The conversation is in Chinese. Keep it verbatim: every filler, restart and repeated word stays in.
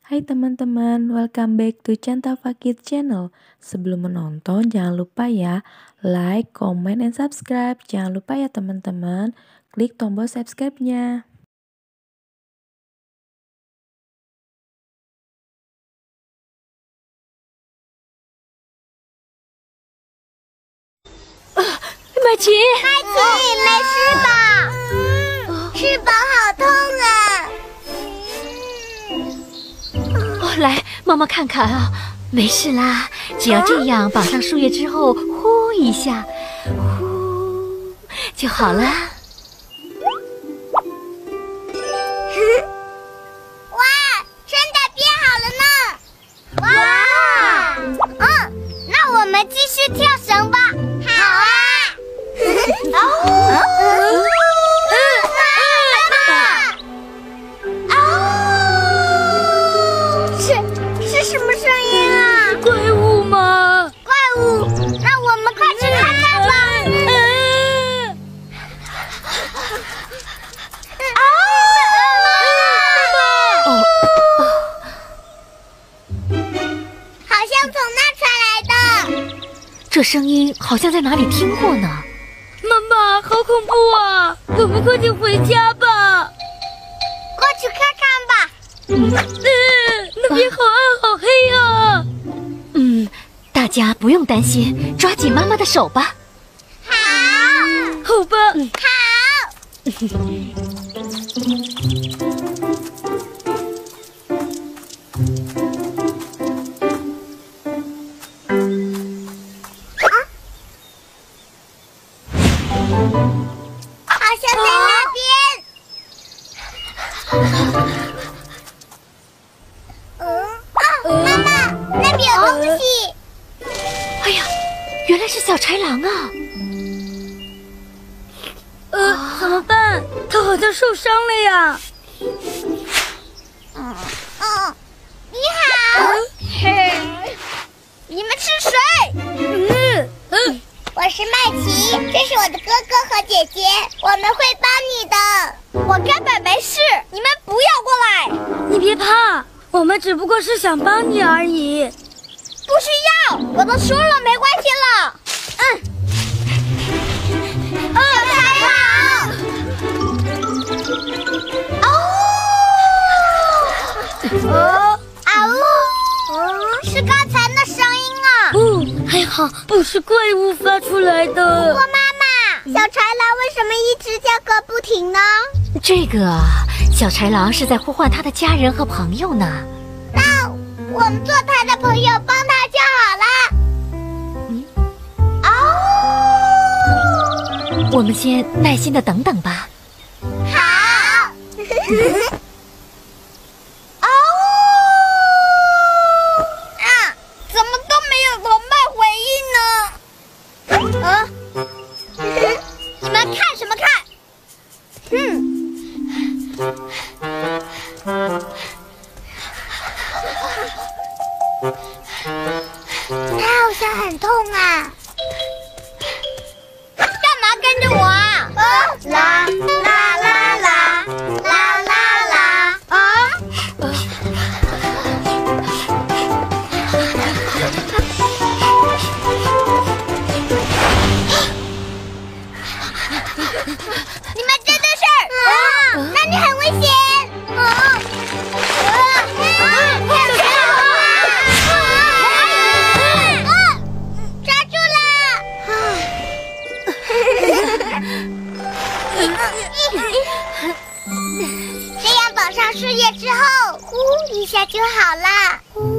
Hai teman-teman, welcome back to Canta Fakir Channel. Sebelum menonton jangan lupa ya like, comment, and subscribe. Jangan lupa ya teman-teman, klik tombol subscribe-nya. Uh, 麦琪， 麦琪，没事吧？翅膀好痛啊！ 哦，来，妈妈看看啊，没事啦，只要这样绑上树叶之后，呼一下，呼就好了。 哇，真的变好了呢！哇，嗯，那我们继续跳绳吧。好啊。哦。什么声音啊？ 怪物吗？ 怪物？那我们快去看看吧。啊！ 哦， 好像从那传来的。 这声音好像在哪里听过呢。 妈妈，好恐怖啊！我们快点回家吧。 过去看看吧。 嗯。那边好暗好黑啊！ 嗯，大家不用担心，抓紧妈妈的手吧。 好， 好吧。 嗯、好。啊！好像在那边。妈妈，那边有东西！ 哎呀，原来是小豺狼啊！ 呃，怎么办？他好像受伤了呀！ 嗯嗯，你好，嘿，你们是谁？ 嗯嗯， 我是麦琪，这是我的哥哥和姐姐，我们会帮你的。我根本没事，你们不要过来！ 你别怕。我们只不过是想帮你而已， 不需要，我都说了没关系了。嗯，哦，太好！哦，啊呜，哦，是刚才那声音啊。 哦，还好不是怪物发出来的。 不过妈妈，小豺狼为什么一直叫个不停呢？ 这个啊，小豺狼是在呼唤他的家人和朋友呢。 那我们做他的朋友，帮他就好了。 嗯， 哦， 我们先耐心的等等吧。 好。哦，啊，怎么都没有同伴回应呢？啊，你们看什么看？嗯。他好像很痛啊！干嘛跟着我啊？啊啦啦啦啦啦啦啦啊！你们真的是啊？那里很危险！啊！这样绑上树叶之后，呼一下就好了。呼